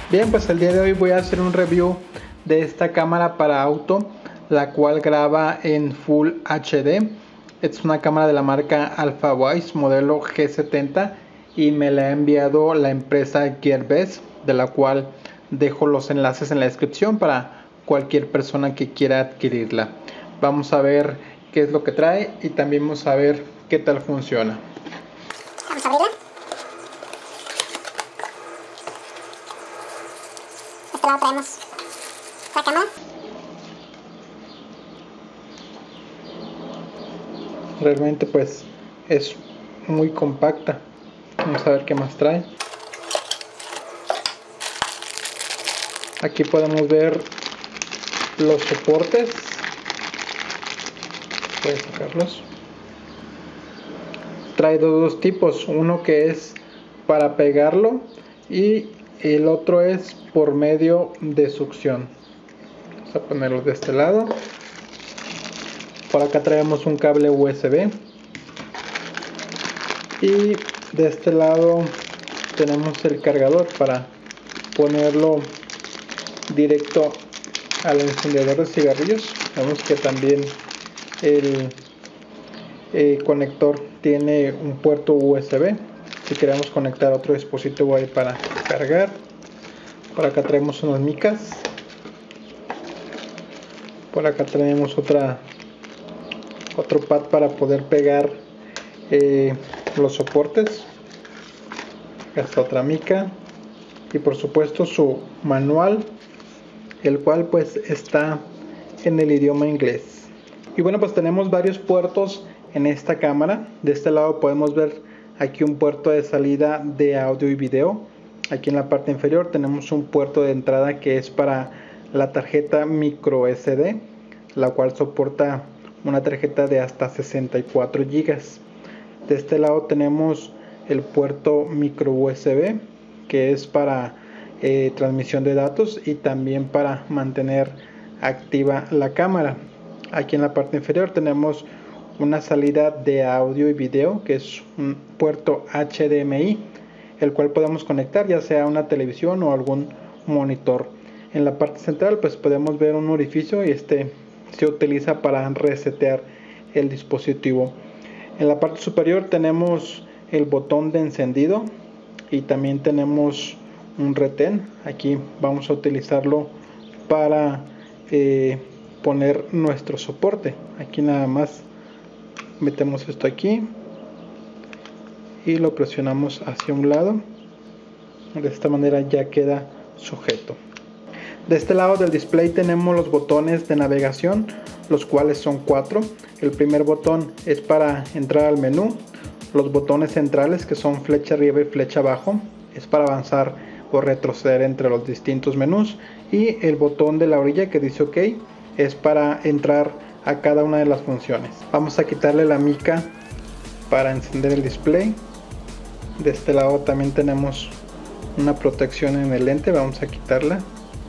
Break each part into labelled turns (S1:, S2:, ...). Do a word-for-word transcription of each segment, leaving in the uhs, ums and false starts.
S1: Bien, pues el día de hoy voy a hacer un review de esta cámara para auto, la cual graba en Full H D. Es una cámara de la marca Alphawise modelo G setenta y me la ha enviado la empresa Gearbest, de la cual dejo los enlaces en la descripción para cualquier persona que quiera adquirirla. Vamos a ver qué es lo que trae y también vamos a ver qué tal funciona.
S2: Vamos a abrirla. De este lado traemos la cámara.
S1: Realmente pues es muy compacta. Vamos a ver qué más trae. Aquí podemos ver los soportes. Voy a sacarlos. Trae dos tipos, uno que es para pegarlo y el otro es por medio de succión. Vamos a ponerlo de este lado. Por acá traemos un cable U S B y de este lado tenemos el cargador para ponerlo directo al encendedor de cigarrillos. Vemos que también el eh, conector tiene un puerto U S B si queremos conectar otro dispositivo ahí para cargar. Por acá traemos unas micas. Por acá tenemos otra otro pad para poder pegar eh, los soportes. Acá está otra mica y por supuesto su manual, el cual pues está en el idioma inglés. Y bueno, pues tenemos varios puertos en esta cámara. De este lado podemos ver aquí un puerto de salida de audio y video. Aquí en la parte inferior tenemos un puerto de entrada que es para la tarjeta micro S D, la cual soporta una tarjeta de hasta sesenta y cuatro gigas. De este lado tenemos el puerto micro U S B, que es para eh, transmisión de datos y también para mantener activa la cámara. Aquí en la parte inferior tenemos una salida de audio y video, que es un puerto H D M I, el cual podemos conectar ya sea a una televisión o algún monitor. En la parte central pues podemos ver un orificio y este se utiliza para resetear el dispositivo. En la parte superior tenemos el botón de encendido y también tenemos un retén. Aquí vamos a utilizarlo para eh, poner nuestro soporte. Aquí nada más metemos esto aquí y lo presionamos hacia un lado. De esta manera ya queda sujeto. De este lado del display tenemos los botones de navegación, los cuales son cuatro. El primer botón es para entrar al menú. Los botones centrales, que son flecha arriba y flecha abajo, es para avanzar o retroceder entre los distintos menús. Y el botón de la orilla que dice OK es para entrar a cada una de las funciones. Vamos a quitarle la mica para encender el display. De este lado también tenemos una protección en el lente, vamos a quitarla.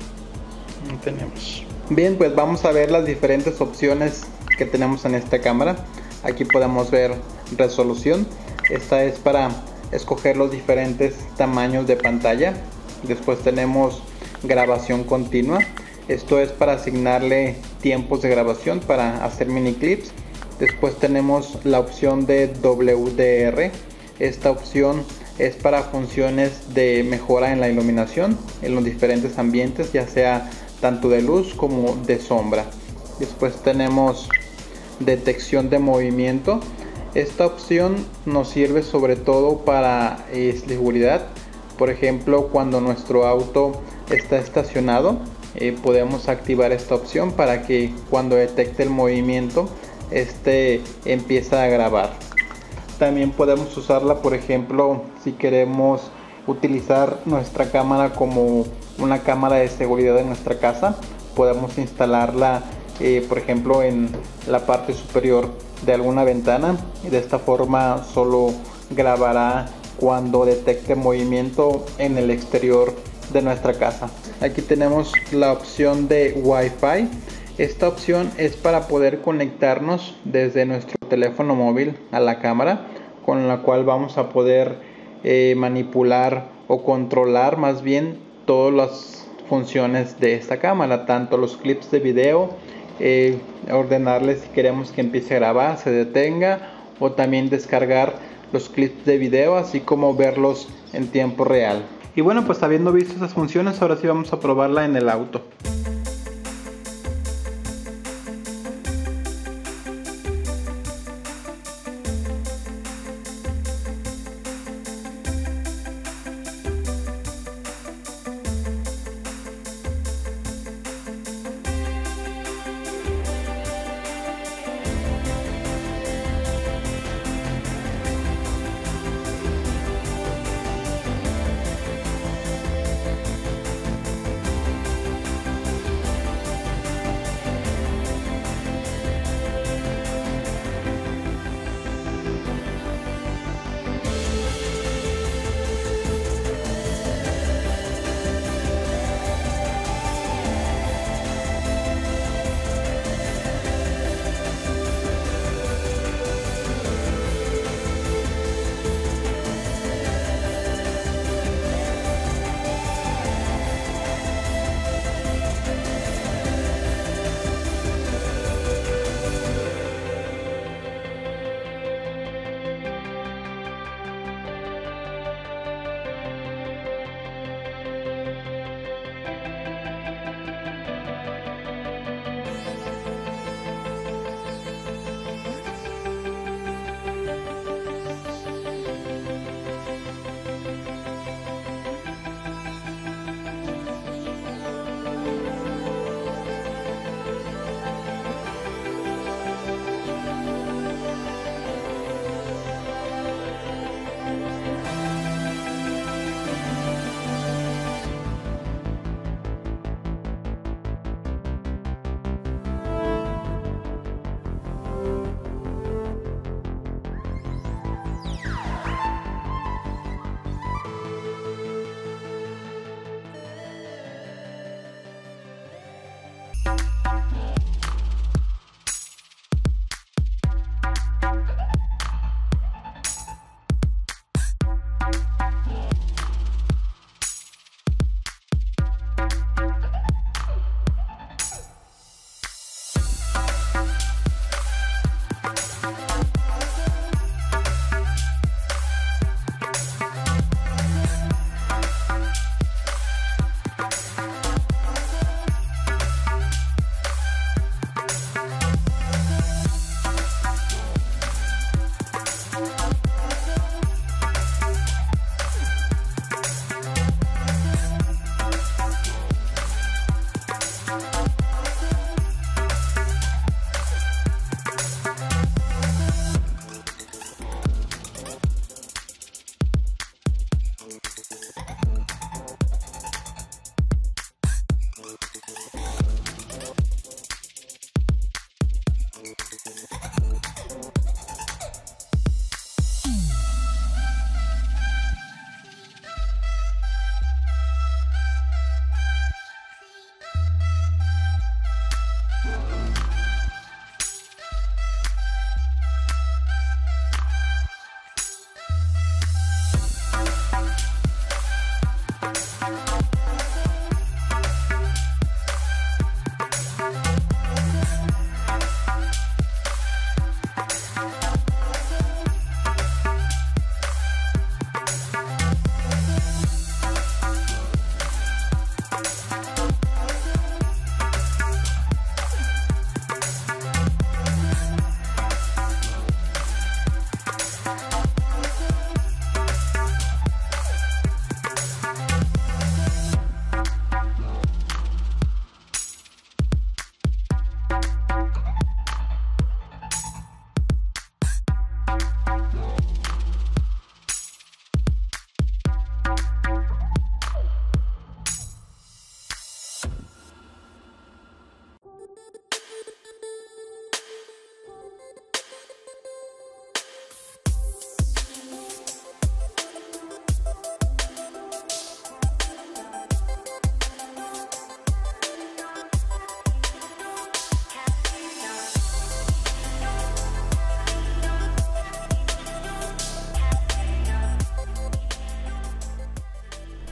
S1: No tenemos. Bien, pues vamos a ver las diferentes opciones que tenemos en esta cámara. Aquí podemos ver resolución. Esta es para escoger los diferentes tamaños de pantalla. Después tenemos grabación continua. Esto es para asignarle tiempos de grabación para hacer mini clips. Después tenemos la opción de W D R. Esta opción es para funciones de mejora en la iluminación en los diferentes ambientes, ya sea tanto de luz como de sombra. Después tenemos detección de movimiento. Esta opción nos sirve sobre todo para eh, seguridad. Por ejemplo, cuando nuestro auto está estacionado, eh, podemos activar esta opción para que cuando detecte el movimiento, este empieza a grabar. También podemos usarla, por ejemplo, si queremos utilizar nuestra cámara como una cámara de seguridad en nuestra casa. Podemos instalarla eh, por ejemplo en la parte superior de alguna ventana, y de esta forma solo grabará cuando detecte movimiento en el exterior de nuestra casa. Aquí tenemos la opción de Wi-Fi. Esta opción es para poder conectarnos desde nuestro teléfono móvil a la cámara, con la cual vamos a poder eh, manipular o controlar más bien todas las funciones de esta cámara, tanto los clips de video, eh, ordenarle si queremos que empiece a grabar, se detenga, o también descargar los clips de video, así como verlos en tiempo real. Y bueno, pues habiendo visto esas funciones, ahora sí vamos a probarla en el auto.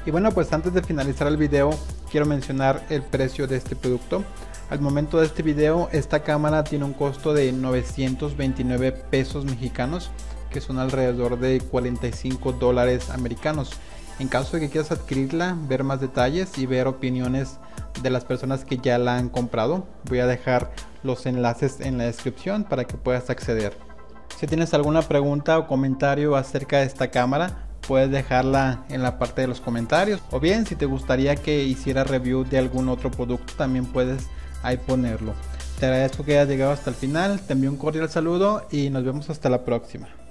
S1: Y bueno, pues antes de finalizar el video quiero mencionar el precio de este producto. Al momento de este video esta cámara tiene un costo de novecientos veintinueve pesos mexicanos, que son alrededor de cuarenta y cinco dólares americanos. En caso de que quieras adquirirla, ver más detalles y ver opiniones de las personas que ya la han comprado, voy a dejar los enlaces en la descripción para que puedas acceder. Si tienes alguna pregunta o comentario acerca de esta cámara, puedes dejarla en la parte de los comentarios, o bien si te gustaría que hiciera review de algún otro producto, también puedes ahí ponerlo. Te agradezco que hayas llegado hasta el final, te envío un cordial saludo y nos vemos hasta la próxima.